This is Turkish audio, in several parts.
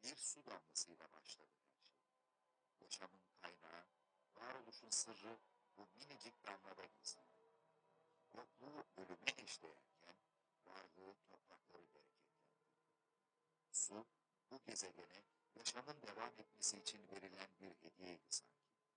Bir su damlasıyla başladı her şey. Yaşamın kaynağı, varoluşun sırrı bu minicik damlada gizli. Yokluğu ölüme eşdeğerken, varlığı toprakları bereketlendirdi. Su, bu gezegene yaşamın devam etmesi için verilen bir hediyeydi sanki.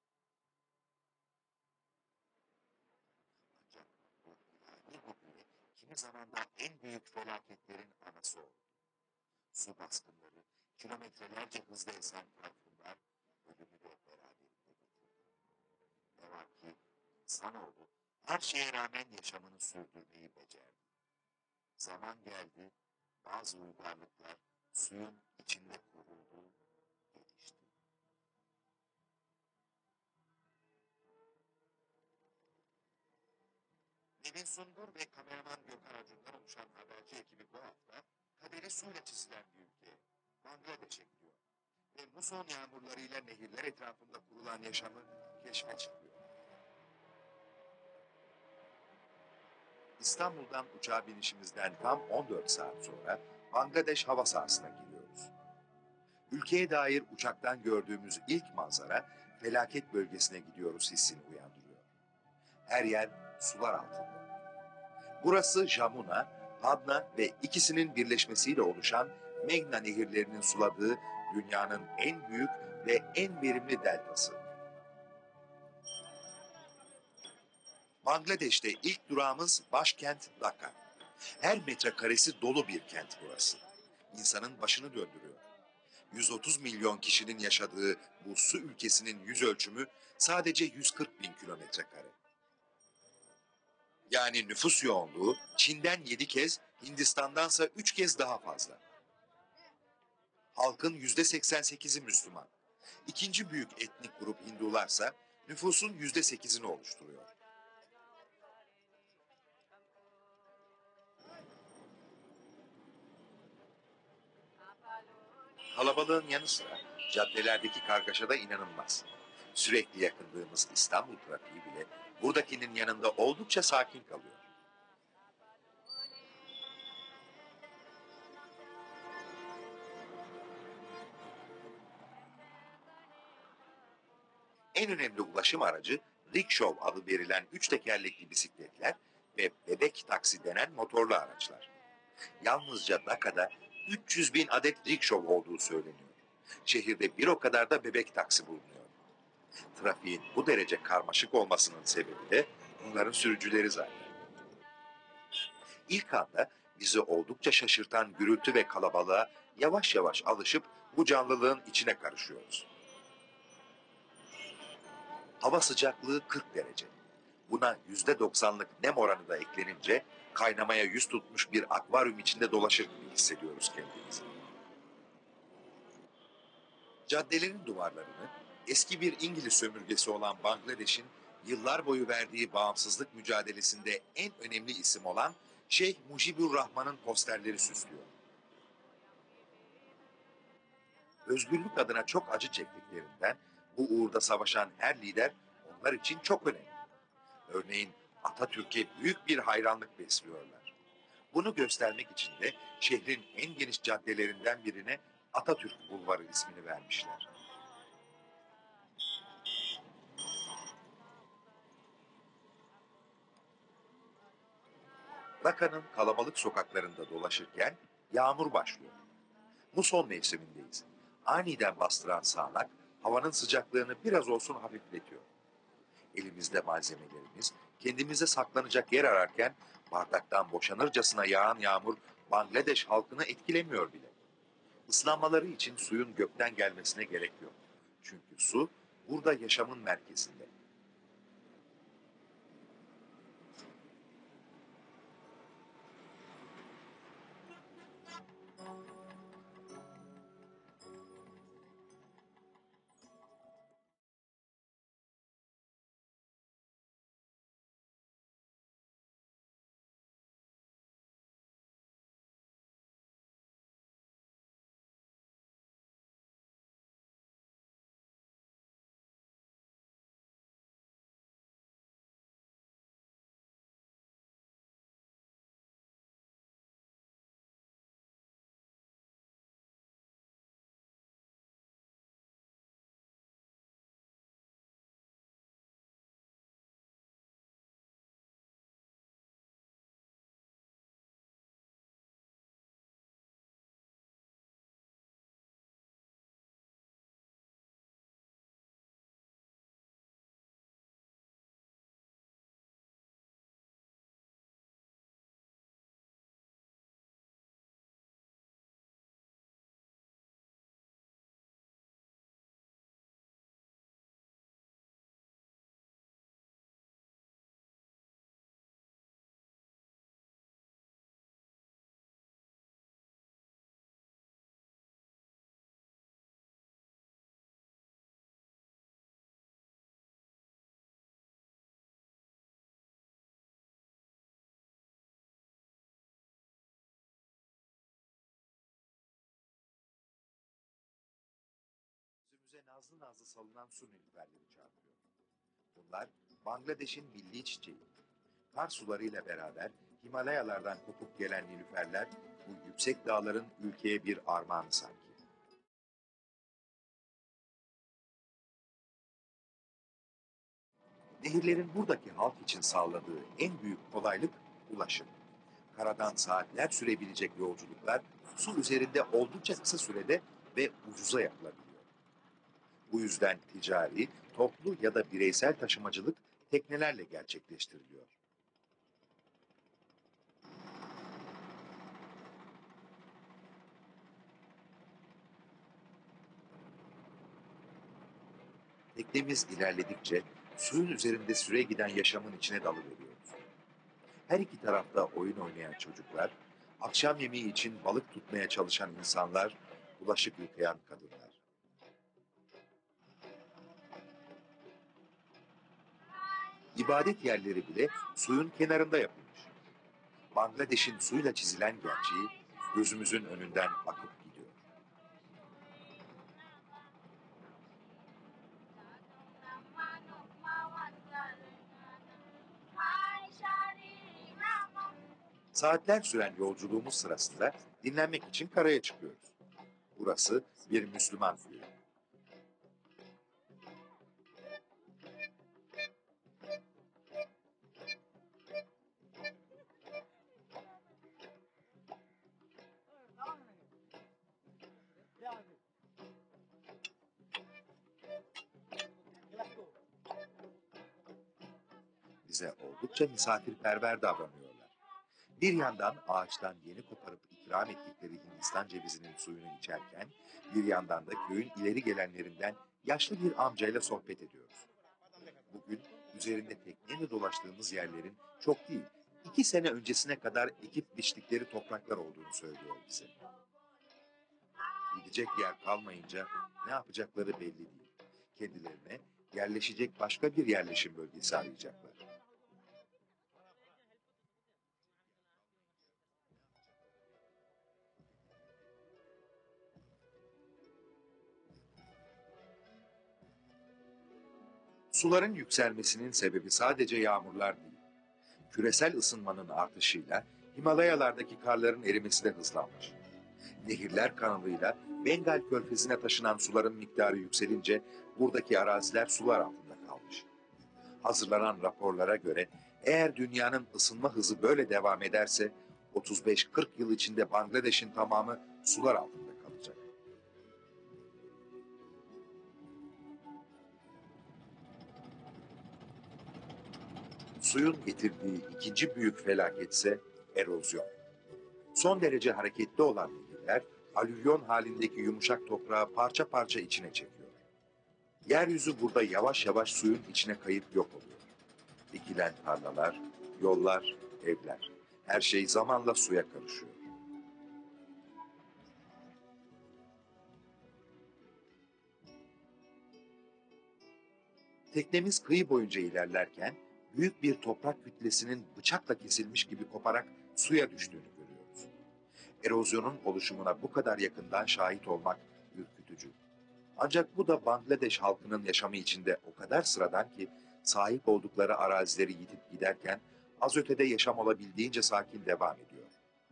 Ancak bu ilahi hediye kimi zaman da en büyük felaketlerin anası oldu. Su baskınları, kilometrelerce hızla esen tayfunlar ölümü de beraberinde getirdi. Ne var ki insanoğlu her şeye rağmen yaşamını sürdürmeyi becerdi. Zaman geldi, bazı uygarlıklar suyun içinde kuruldu, gelişti. Nevin Sungur ve kameraman Gökhan Acun'dan oluşan haberci ekibi bu hafta kaderi suyla çizilen bir ülkeye, Bangladeş'e gidiyor. Ve muson yağmurlarıyla nehirler etrafında kurulan yaşamı keşfe çıkıyor. İstanbul'dan uçağa binişimizden tam 14 saat sonra Bangladeş hava sahasına giriyoruz. Ülkeye dair uçaktan gördüğümüz ilk manzara felaket bölgesine gidiyoruz hissini uyandırıyor. Her yer sular altında. Burası Jamuna, Padma ve ikisinin birleşmesiyle oluşan Meghna nehirlerinin suladığı dünyanın en büyük ve en verimli deltası. Bangladeş'te ilk durağımız başkent Dhaka. Her metrekaresi dolu bir kent burası. İnsanın başını döndürüyor. 130 milyon kişinin yaşadığı bu su ülkesinin yüz ölçümü sadece 140 bin kilometre kare. Yani nüfus yoğunluğu Çin'den 7 kez, Hindistan'dansa 3 kez daha fazla. Halkın %88'i Müslüman. İkinci büyük etnik grup Hindularsa nüfusun %8'ini oluşturuyor. Kalabalığın yanı sıra caddelerdeki kargaşa da inanılmaz. Sürekli yakındığımız İstanbul trafiği bile buradakinin yanında oldukça sakin kalıyor. En önemli ulaşım aracı rickshaw adı verilen 3 tekerlekli bisikletler ve bebek taksi denen motorlu araçlar. Yalnızca Daka'da 300 bin adet rickshaw olduğu söyleniyor. Şehirde bir o kadar da bebek taksi bulunuyor. Trafiğin bu derece karmaşık olmasının sebebi de bunların sürücüleri zaten. İlk anda bizi oldukça şaşırtan gürültü ve kalabalığa yavaş yavaş alışıp bu canlılığın içine karışıyoruz. Hava sıcaklığı 40 derece. Buna %90'lık nem oranı da eklenince kaynamaya yüz tutmuş bir akvaryum içinde dolaşır gibi hissediyoruz kendimizi. Caddelerin duvarlarını eski bir İngiliz sömürgesi olan Bangladeş'in yıllar boyu verdiği bağımsızlık mücadelesinde en önemli isim olan Şeyh Mujibur Rahman'ın posterleri süslüyor. Özgürlük adına çok acı çektiklerinden bu uğurda savaşan her lider onlar için çok önemli. Örneğin Atatürk'e büyük bir hayranlık besliyorlar. Bunu göstermek için de şehrin en geniş caddelerinden birine Atatürk Bulvarı ismini vermişler. Daka'nın kalabalık sokaklarında dolaşırken yağmur başlıyor. Muson mevsimindeyiz. Aniden bastıran sağanak havanın sıcaklığını biraz olsun hafifletiyor. Elimizde malzemelerimiz, kendimize saklanacak yer ararken bardaktan boşanırcasına yağan yağmur Bangladeş halkını etkilemiyor bile. Islanmaları için suyun gökten gelmesine gerek yok. Çünkü su burada yaşamın merkezinde. nazlı nazlı salınan su nilüferleri çarpıyor. Bunlar Bangladeş'in milli çiçeği. Kar sularıyla beraber Himalayalardan kopup gelen nilüferler bu yüksek dağların ülkeye bir armağanı sanki. Nehirlerin buradaki halk için sağladığı en büyük kolaylık ulaşım. Karadan saatler sürebilecek yolculuklar su üzerinde oldukça kısa sürede ve ucuza yapılabiliyor. Bu yüzden ticari, toplu ya da bireysel taşımacılık teknelerle gerçekleştiriliyor. Teknemiz ilerledikçe suyun üzerinde süre giden yaşamın içine dalıveriyoruz. Her iki tarafta oyun oynayan çocuklar, akşam yemeği için balık tutmaya çalışan insanlar, bulaşık yıkayan kadınlar. İbadet yerleri bile suyun kenarında yapılmış. Bangladeş'in suyla çizilen gerçeği gözümüzün önünden akıp gidiyor. Saatler süren yolculuğumuz sırasında dinlenmek için karaya çıkıyoruz. Burası bir Müslüman köyü. Bize oldukça misafirperver davranıyorlar. Bir yandan ağaçtan yeni koparıp ikram ettikleri Hindistan cevizinin suyunu içerken, bir yandan da köyün ileri gelenlerinden yaşlı bir amcayla sohbet ediyoruz. Bugün üzerinde tekneyle dolaştığımız yerlerin çok değil, 2 sene öncesine kadar ekip biçtikleri topraklar olduğunu söylüyor bize. Gidecek yer kalmayınca ne yapacakları belli değil. Kendilerine yerleşecek başka bir yerleşim bölgesi arayacaklar. Suların yükselmesinin sebebi sadece yağmurlar değil. Küresel ısınmanın artışıyla Himalayalardaki karların erimesi de hızlanmış. Nehirler kanalıyla Bengal Körfezi'ne taşınan suların miktarı yükselince buradaki araziler sular altında kalmış. Hazırlanan raporlara göre eğer dünyanın ısınma hızı böyle devam ederse 35-40 yıl içinde Bangladeş'in tamamı sular altında kalacak. Suyun getirdiği ikinci büyük felaket ise erozyon. Son derece hareketli olan nehirler, alüvyon halindeki yumuşak toprağı parça parça içine çekiyor. Yeryüzü burada yavaş yavaş suyun içine kayıp yok oluyor. Dikilen tarlalar, yollar, evler, her şey zamanla suya karışıyor. Teknemiz kıyı boyunca ilerlerken, büyük bir toprak kütlesinin bıçakla kesilmiş gibi koparak suya düştüğünü görüyoruz. Erozyonun oluşumuna bu kadar yakından şahit olmak ürkütücü. Ancak bu da Bangladeş halkının yaşamı içinde o kadar sıradan ki sahip oldukları arazileri yitip giderken az ötede yaşam olabildiğince sakin devam ediyor.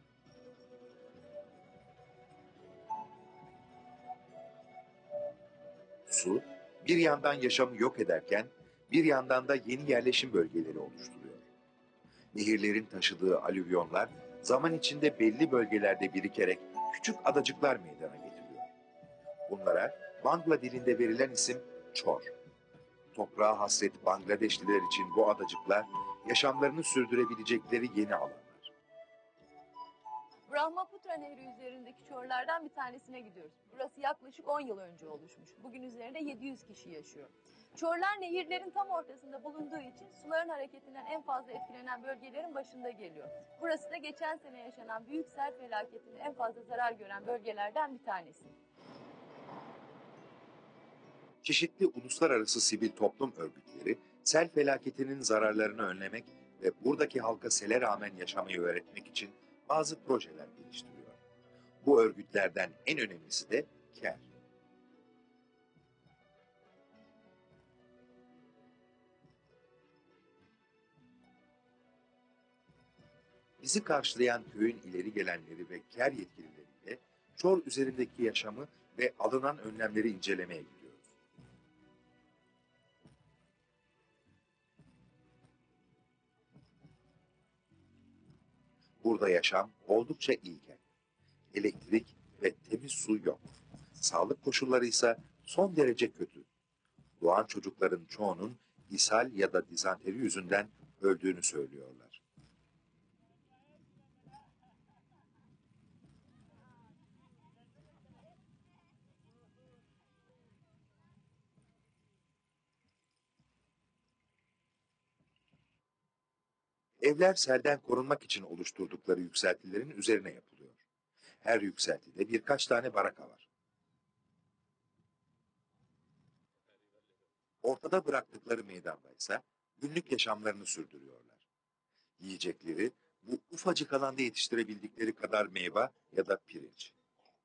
Su bir yandan yaşamı yok ederken bir yandan da yeni yerleşim bölgeleri oluşturuyor. Nehirlerin taşıdığı alüvyonlar zaman içinde belli bölgelerde birikerek küçük adacıklar meydana getiriyor. Bunlara Bangla dilinde verilen isim Çor. Toprağa hasret Bangladeşliler için bu adacıklar yaşamlarını sürdürebilecekleri yeni alanlar. Brahmaputra Nehri üzerindeki çorlardan bir tanesine gidiyoruz. Burası yaklaşık 10 yıl önce oluşmuş. Bugün üzerinde 700 kişi yaşıyor. Çorlar nehirlerin tam ortasında bulunduğu için suların hareketinden en fazla etkilenen bölgelerin başında geliyor. Burası da geçen sene yaşanan büyük sel felaketinde en fazla zarar gören bölgelerden bir tanesi. Çeşitli uluslararası sivil toplum örgütleri sel felaketinin zararlarını önlemek ve buradaki halka sele rağmen yaşamayı öğretmek için bazı projeler geliştiriyor. Bu örgütlerden en önemlisi de CARE. Bizi karşılayan köyün ileri gelenleri ve KER yetkilileriyle Çor üzerindeki yaşamı ve alınan önlemleri incelemeye gidiyoruz. Burada yaşam oldukça ilkel. Elektrik ve temiz su yok. Sağlık koşulları ise son derece kötü. Doğan çocukların çoğunun ishal ya da dizanteri yüzünden öldüğünü söylüyorlar. Evler selden korunmak için oluşturdukları yükseltilerin üzerine yapılıyor. Her yükseltide birkaç tane baraka var. Ortada bıraktıkları meydanda ise günlük yaşamlarını sürdürüyorlar. Yiyecekleri bu ufacık alanda yetiştirebildikleri kadar meyve ya da pirinç.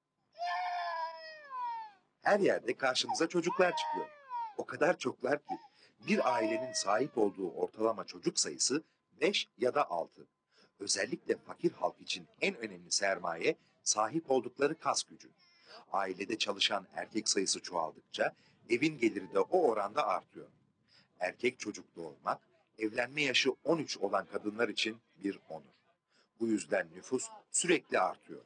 Her yerde karşımıza çocuklar çıkıyor. O kadar çoklar ki bir ailenin sahip olduğu ortalama çocuk sayısı 5 ya da 6. Özellikle fakir halk için en önemli sermaye sahip oldukları kas gücü. Ailede çalışan erkek sayısı çoğaldıkça evin geliri de o oranda artıyor. Erkek çocuk doğurmak, evlenme yaşı 13 olan kadınlar için bir onur. Bu yüzden nüfus sürekli artıyor.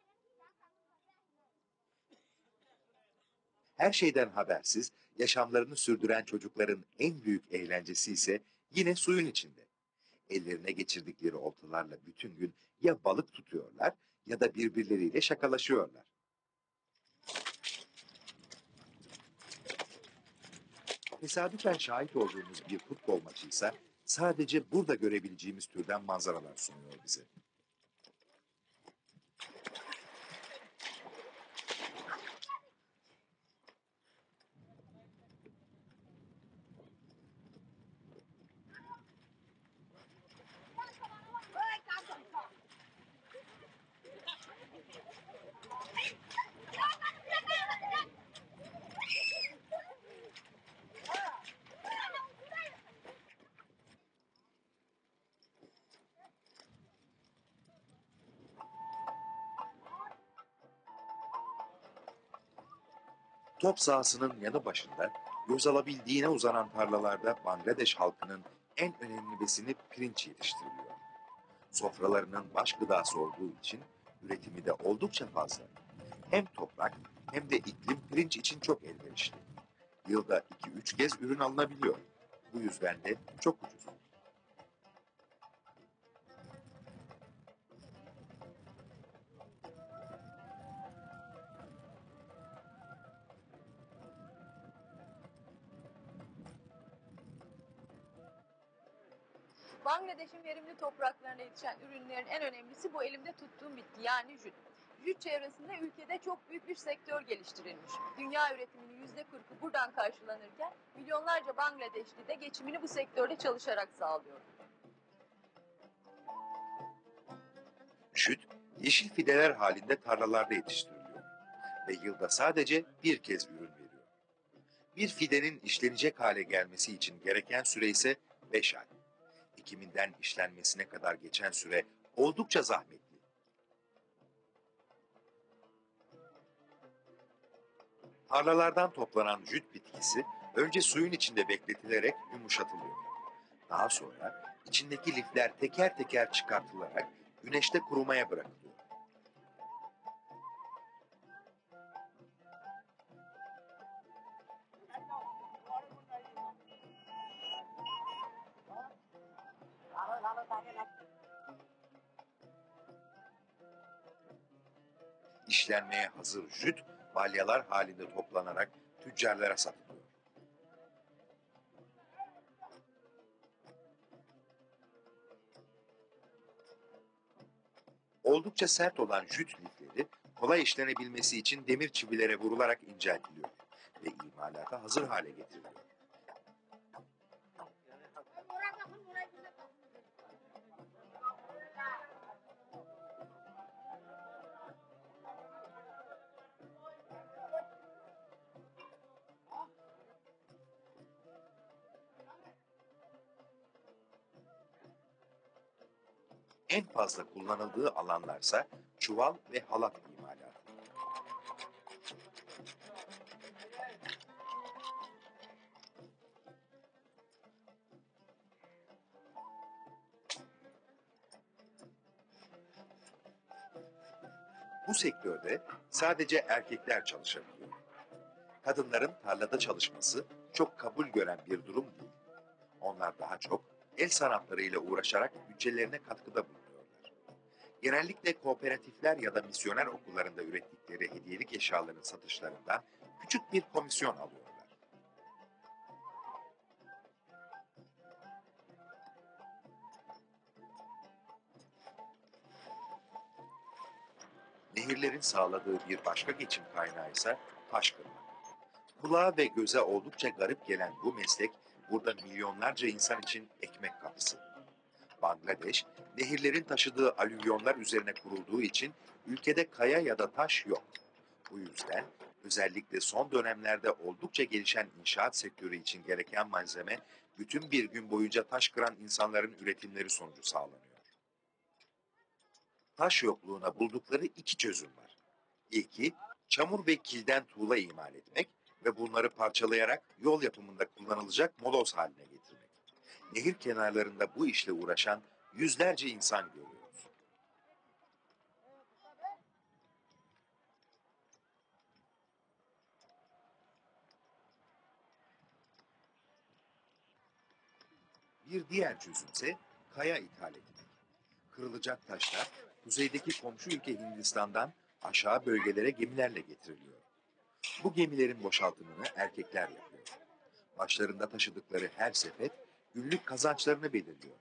Her şeyden habersiz, yaşamlarını sürdüren çocukların en büyük eğlencesi ise yine suyun içinde. Ellerine geçirdikleri oltalarla bütün gün ya balık tutuyorlar ya da birbirleriyle şakalaşıyorlar. Tesadüfen şahit olduğumuz bir futbol maçı ise sadece burada görebileceğimiz türden manzaralar sunuyor bize. Top sahasının yanı başında göz alabildiğine uzanan tarlalarda Bangladeş halkının en önemli besini pirinç yetiştiriliyor. Sofralarının baş gıdası olduğu için üretimi de oldukça fazla. Hem toprak hem de iklim pirinç için çok elverişli. Yılda 2-3 kez ürün alınabiliyor. Bu yüzden de çok ucuz. Bangladeş'in verimli topraklarına yetişen ürünlerin en önemlisi bu elimde tuttuğum bitki yani jüt. Jüt çevresinde ülkede çok büyük bir sektör geliştirilmiş. Dünya üretiminin %40'ı buradan karşılanırken milyonlarca Bangladeşli de geçimini bu sektörde çalışarak sağlıyor. Jüt, yeşil fideler halinde tarlalarda yetiştiriliyor ve yılda sadece bir kez ürün veriyor. Bir fidenin işlenecek hale gelmesi için gereken süre ise 5 ay. Ekiminden işlenmesine kadar geçen süre oldukça zahmetli. Tarlalardan toplanan jüt bitkisi önce suyun içinde bekletilerek yumuşatılıyor. Daha sonra içindeki lifler teker teker çıkartılarak güneşte kurumaya bırakılıyor. İşlenmeye hazır jüt balyalar halinde toplanarak tüccarlara satılıyor. Oldukça sert olan jüt lifleri kolay işlenebilmesi için demir çivilere vurularak inceltiliyor ve imalata hazır hale getiriliyor. En fazla kullanıldığı alanlarsa çuval ve halat imalatı. Bu sektörde sadece erkekler çalışabiliyor. Kadınların tarlada çalışması çok kabul gören bir durum değil. Onlar daha çok el sanatlarıyla uğraşarak bütçelerine katkıda bulunuyorlar. Genellikle kooperatifler ya da misyoner okullarında ürettikleri hediyelik eşyaların satışlarından küçük bir komisyon alıyorlar. Nehirlerin sağladığı bir başka geçim kaynağı ise taş kırmak. Kulağa ve göze oldukça garip gelen bu meslek burada milyonlarca insan için ekmek kapısı. Bangladeş, nehirlerin taşıdığı alüvyonlar üzerine kurulduğu için ülkede kaya ya da taş yok. Bu yüzden özellikle son dönemlerde oldukça gelişen inşaat sektörü için gereken malzeme bütün bir gün boyunca taş kıran insanların üretimleri sonucu sağlanıyor. Taş yokluğuna buldukları iki çözüm var. İlki, çamur ve kilden tuğla imal etmek ve bunları parçalayarak yol yapımında kullanılacak moloz haline getirmek. Nehir kenarlarında bu işle uğraşan yüzlerce insan görüyoruz. Bir diğer çözümse kaya ithal etmek. Kırılacak taşlar kuzeydeki komşu ülke Hindistan'dan aşağı bölgelere gemilerle getiriliyor. Bu gemilerin boşaltımını erkekler yapıyor. Başlarında taşıdıkları her sepet günlük kazançlarını belirliyor.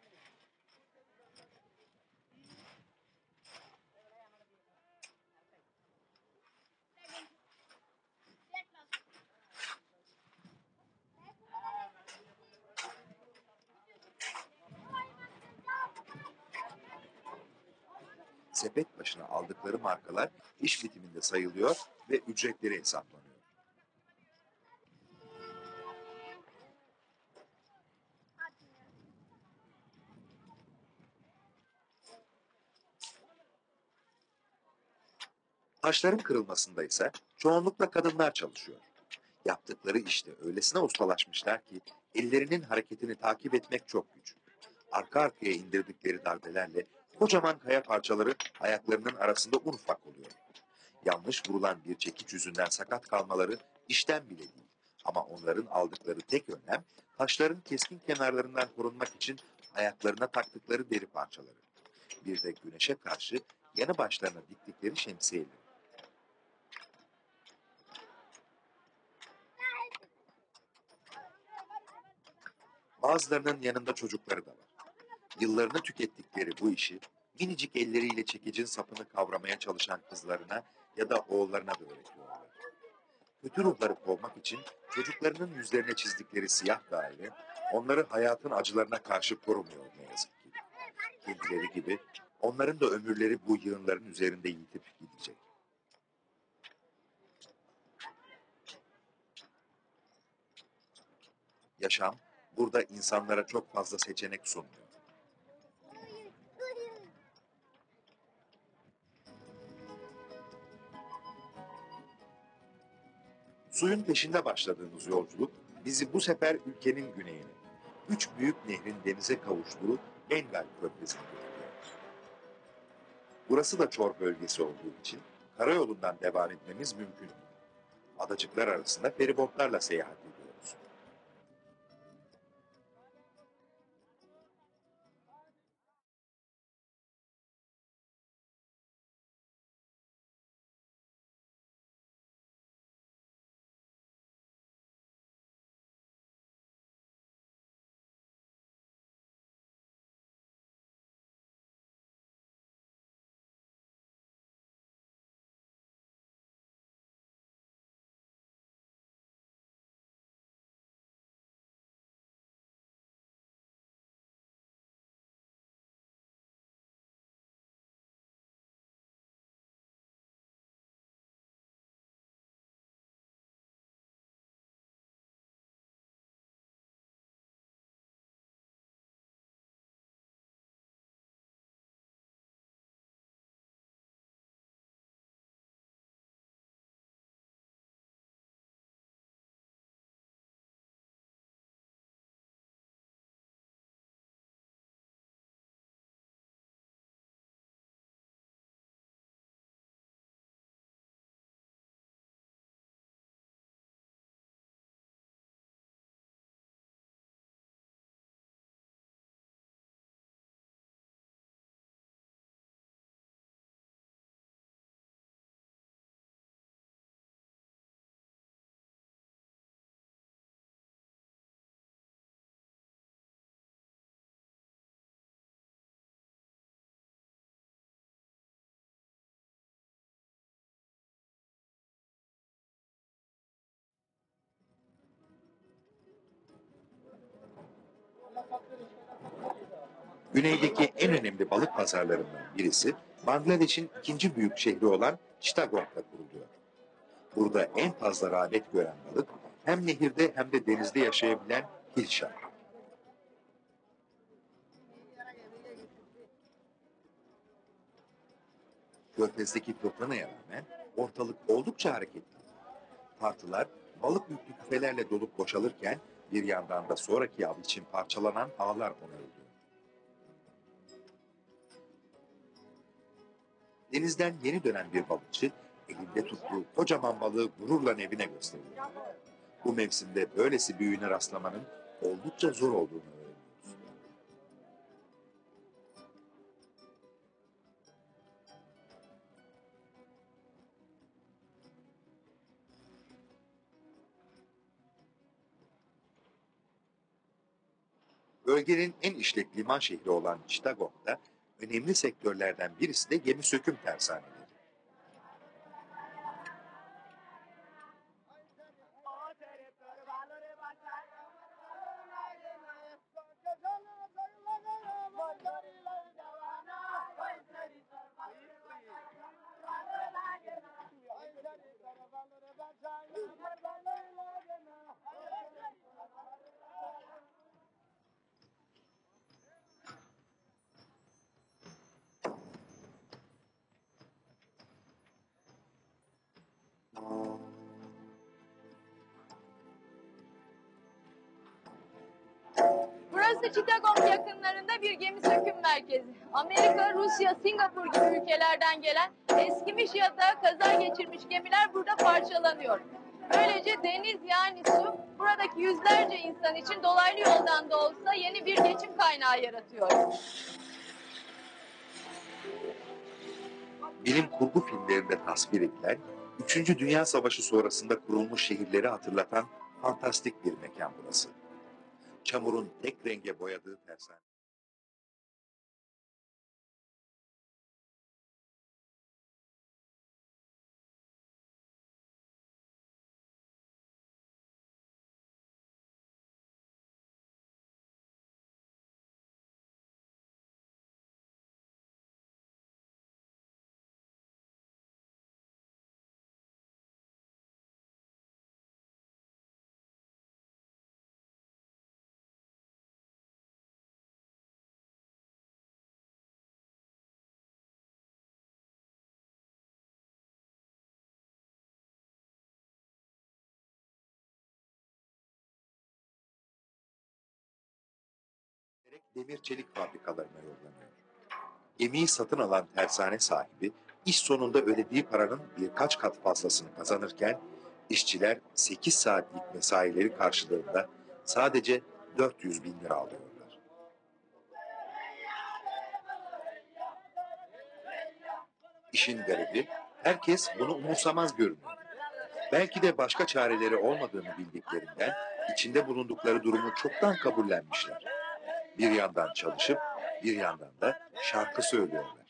Sepet başına aldıkları markalar iş bitiminde sayılıyor ve ücretleri hesaplanıyor. Taşların kırılmasında ise çoğunlukla kadınlar çalışıyor. Yaptıkları işte öylesine ustalaşmışlar ki ellerinin hareketini takip etmek çok güç. Arka arkaya indirdikleri darbelerle kocaman kaya parçaları ayaklarının arasında un ufak oluyor. Yanlış vurulan bir çekiç yüzünden sakat kalmaları işten bile değil. Ama onların aldıkları tek önlem taşların keskin kenarlarından korunmak için ayaklarına taktıkları deri parçaları. Bir de güneşe karşı yanı başlarına diktikleri şemsiyeleri. Bazılarının yanında çocukları da var. Yıllarını tükettikleri bu işi minicik elleriyle çekicin sapını kavramaya çalışan kızlarına ya da oğullarına da öğretiyorlar. Kötü ruhları kovmak için çocuklarının yüzlerine çizdikleri siyah daire onları hayatın acılarına karşı korumuyor ne yazık ki. Kendileri gibi onların da ömürleri bu yığınların üzerinde yitip gidecek. Yaşam burada insanlara çok fazla seçenek sunmuyor. Suyun peşinde başladığımız yolculuk bizi bu sefer ülkenin güneyine, üç büyük nehrin denize kavuştuğu Bengal Körfezi'ne götürüyor. Burası da Çor bölgesi olduğu için karayolundan devam etmemiz mümkün. Adacıklar arasında feribotlarla seyahat ediyoruz. Güneydeki en önemli balık pazarlarından birisi Bangladeş'in ikinci büyük şehri olan Chittagong'da kuruluyor. Burada en fazla rağbet gören balık hem nehirde hem de denizde yaşayabilen hilşa. Körfez'deki fırtınaya rağmen ortalık oldukça hareketli. Tartılar balık yüklü küfelerle dolup boşalırken bir yandan da sonraki av için parçalanan ağlar onarılıyor. Denizden yeni dönen bir balıkçı elinde tuttuğu kocaman balığı gururla evine gösteriyor. Bu mevsimde böylesi büyüğüne rastlamanın oldukça zor olduğunu öğreniyoruz. Bölgenin en işlek liman şehri olan Chittagong'da önemli sektörlerden birisi de gemi söküm tersaneleri. Burası Chittagong yakınlarında bir gemi söküm merkezi. Amerika, Rusya, Singapur gibi ülkelerden gelen eskimiş ya da kaza geçirmiş gemiler burada parçalanıyor. Böylece deniz yani su buradaki yüzlerce insan için dolaylı yoldan da olsa yeni bir geçim kaynağı yaratıyor. Bilim kurgu filmlerinde tasvir edilen, 3. Dünya Savaşı sonrasında kurulmuş şehirleri hatırlatan fantastik bir mekan burası. Çamurun tek renge boyadığı tersane. Demir çelik fabrikalarına yollanıyor. Gemiyi satın alan tersane sahibi iş sonunda ödediği paranın birkaç kat fazlasını kazanırken işçiler 8 saatlik mesaileri karşılığında sadece 400 bin lira alıyorlar. İşin garibi herkes bunu umursamaz görünüyor. Belki de başka çareleri olmadığını bildiklerinden içinde bulundukları durumu çoktan kabullenmişler. Bir yandan çalışıp bir yandan da şarkı söylüyorlar.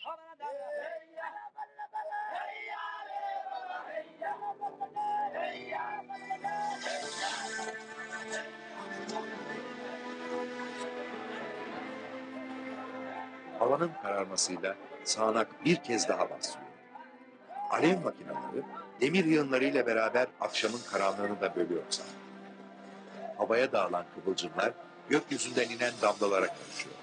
Havanın kararmasıyla sağanak bir kez daha başlıyor. Alev makineleri demir yığınlarıyla beraber akşamın karanlığını da bölüyor sanki. Havaya dağılan kıvılcımlar gökyüzünden inen damlalara karışıyor.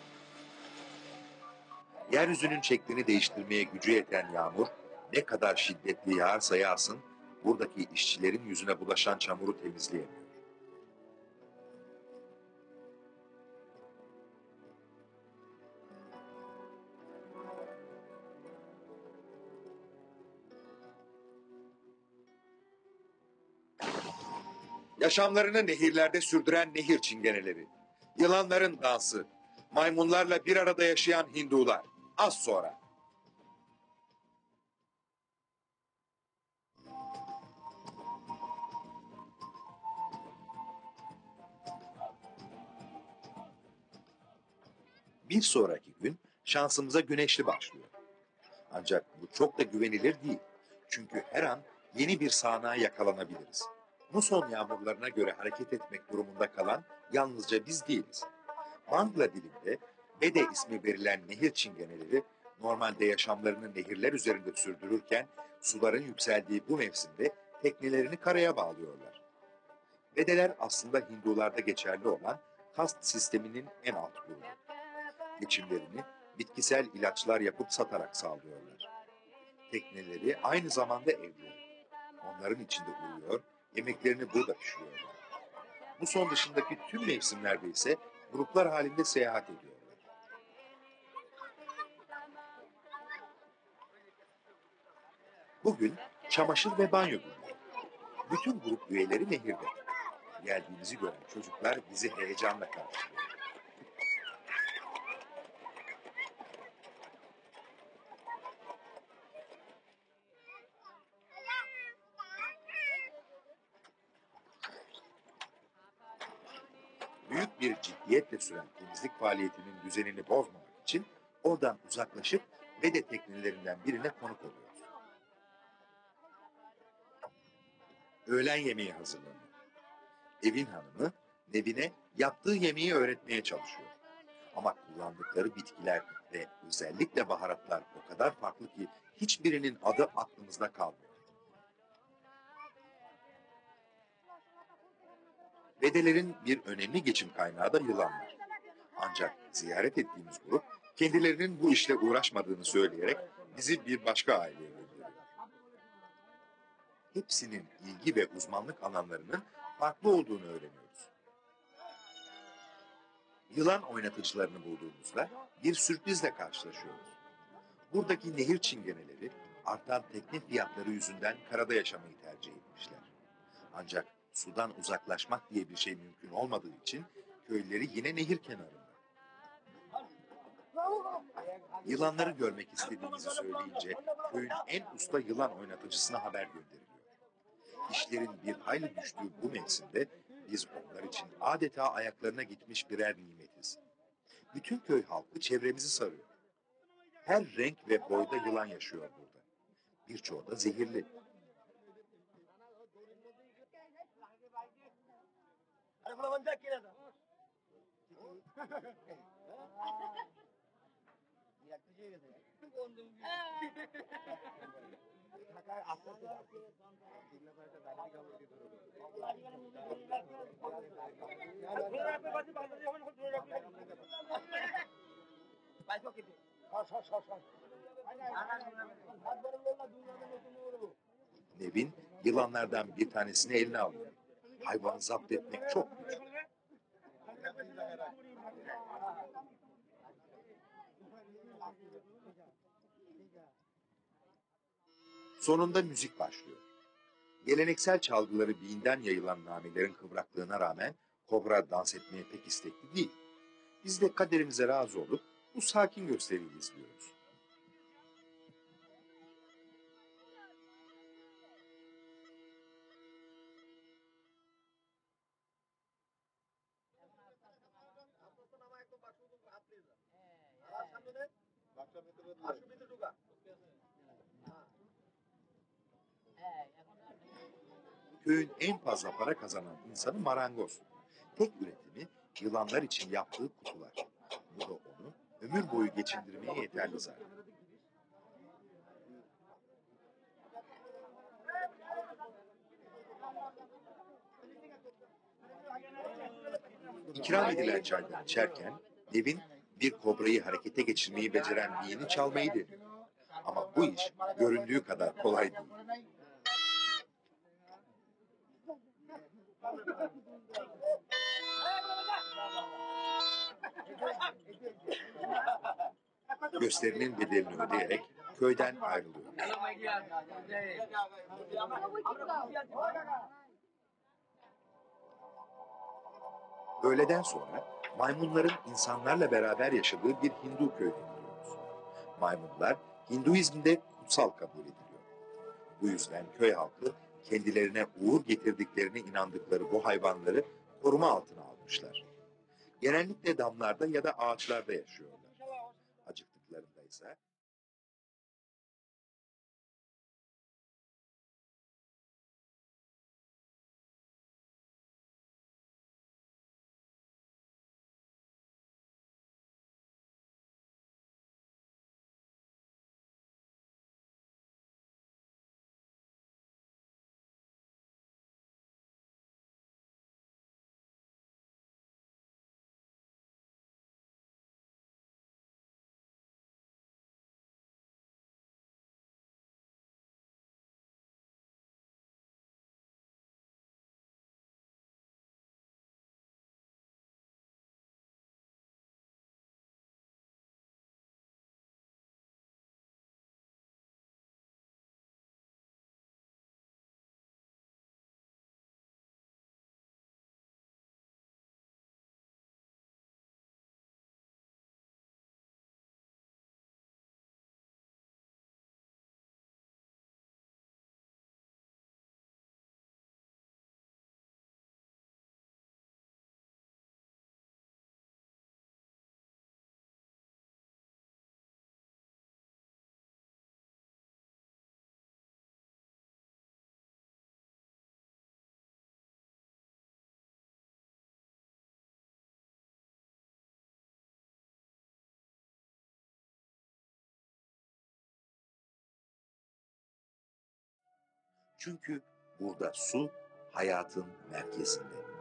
Yeryüzünün şeklini değiştirmeye gücü yeten yağmur ne kadar şiddetli yağarsa yağsın buradaki işçilerin yüzüne bulaşan çamuru temizleyemiyor. Yaşamlarını nehirlerde sürdüren nehir çingeneleri, yılanların dansı, maymunlarla bir arada yaşayan Hindular. Az sonra. Bir sonraki gün şansımıza güneşli başlıyor. Ancak bu çok da güvenilir değil. Çünkü her an yeni bir sağanağa yakalanabiliriz. Muson yağmurlarına göre hareket etmek durumunda kalan yalnızca biz değiliz. Bangla dilinde Ede ismi verilen nehir çingeneleri normalde yaşamlarını nehirler üzerinde sürdürürken suların yükseldiği bu mevsimde teknelerini karaya bağlıyorlar. Vedeler aslında Hindularda geçerli olan kast sisteminin en alt grubu. Geçimlerini bitkisel ilaçlar yapıp satarak sağlıyorlar. Tekneleri aynı zamanda evleri. Onların içinde uyuyor, yemeklerini burada pişiriyorlar. Bu son dışındaki tüm mevsimlerde ise gruplar halinde seyahat ediyorlar. Bugün çamaşır ve banyo günü. Bütün grup üyeleri nehirde. Geldiğimizi gören çocuklar bizi heyecanla karşılıyor. Büyük bir ciddiyetle süren temizlik faaliyetinin düzenini bozmamak için oradan uzaklaşıp Vede teknelerinden birine konuk oluyoruz. Öğlen yemeği hazırlanıyor. Evin hanımı Nevin'e yaptığı yemeği öğretmeye çalışıyor. Ama kullandıkları bitkiler ve özellikle baharatlar o kadar farklı ki hiçbirinin adı aklımızda kalmıyor. Vedelerin bir önemli geçim kaynağı da yılanlar. Ancak ziyaret ettiğimiz grup kendilerinin bu işle uğraşmadığını söyleyerek bizi bir başka aileye gönderiyor. Hepsinin ilgi ve uzmanlık alanlarının farklı olduğunu öğreniyoruz. Yılan oynatıcılarını bulduğumuzda bir sürprizle karşılaşıyoruz. Buradaki nehir çingeneleri artan tekne fiyatları yüzünden karada yaşamayı tercih etmişler. Ancak sudan uzaklaşmak diye bir şey mümkün olmadığı için köyleri yine nehir kenarında. Yılanları görmek istediğimizi söyleyince köyün en usta yılan oynatıcısına haber gönderiliyor. İşlerin bir hayli düştüğü bu mevsimde biz onlar için adeta ayaklarına gitmiş birer nimetiz. Bütün köy halkı çevremizi sarıyor. Her renk ve boyda yılan yaşıyor burada. Birçoğu da zehirli. Nevin yılanlardan bir tanesini eline alıyor. Hayvanı zapt etmek çok güç. Sonunda müzik başlıyor. Geleneksel çalgıları beyinden yayılan namelerin kıvraklığına rağmen kobra dans etmeye pek istekli değil. Biz de kaderimize razı olup bu sakin gösteriyi izliyoruz. Köyün en fazla para kazanan insanı marangoz. Tek üretimi yılanlar için yaptığı kutular. Bu da onu ömür boyu geçindirmeye yeterli zaten. İkram edilen çaydan içerken Nevin bir kobrayı harekete geçirmeyi beceren biyini çalmayı deniyor. Ama bu iş göründüğü kadar kolay değil. Gösterinin bedelini ödeyerek köyden ayrılıyor. Öğleden sonra maymunların insanlarla beraber yaşadığı bir Hindu köyüne gidiyoruz. Maymunlar Hinduizm'de kutsal kabul ediliyor. Bu yüzden köy halkı kendilerine uğur getirdiklerine inandıkları bu hayvanları koruma altına almışlar. Genellikle damlarda ya da ağaçlarda yaşıyorlar. Acıktıklarında ise Çünkü burada su hayatın merkezinde.